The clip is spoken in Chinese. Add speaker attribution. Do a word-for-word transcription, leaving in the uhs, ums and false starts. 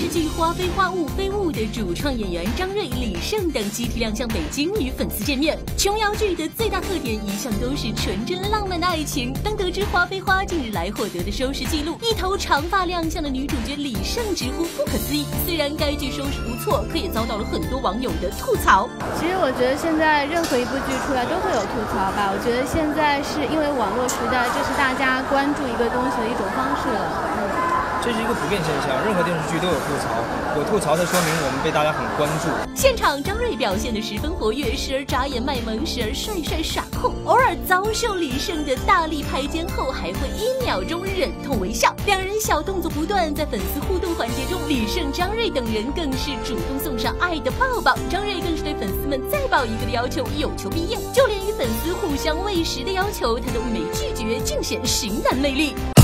Speaker 1: 剧《花非花雾非雾》的主创演员张睿、李晟等集体亮相北京与粉丝见面。琼瑶剧的最大特点一向都是纯真浪漫的爱情。当得知《花非花》近日来获得的收视记录，一头长发亮相的女主角李晟直呼不可思议。虽然该剧收视不错，可也遭到了很多网友的吐槽。
Speaker 2: 其实我觉得现在任何一部剧出来都会有吐槽吧。我觉得现在是因为网络时代，这是大家关注一个东西的一种方式了。嗯。
Speaker 3: 这是一个普遍现象，任何电视剧都有吐槽，有吐槽的说明我们被大家很关注。
Speaker 1: 现场张睿表现得十分活跃，时而眨眼卖萌，时而帅帅耍酷，偶尔遭受李晟的大力拍肩后，还会一秒钟忍痛微笑。两人小动作不断，在粉丝互动环节中，李晟、张睿等人更是主动送上爱的抱抱，张睿更是对粉丝们再抱一个的要求有求必应，就连与粉丝互相喂食的要求，他都没拒绝，尽显型男魅力。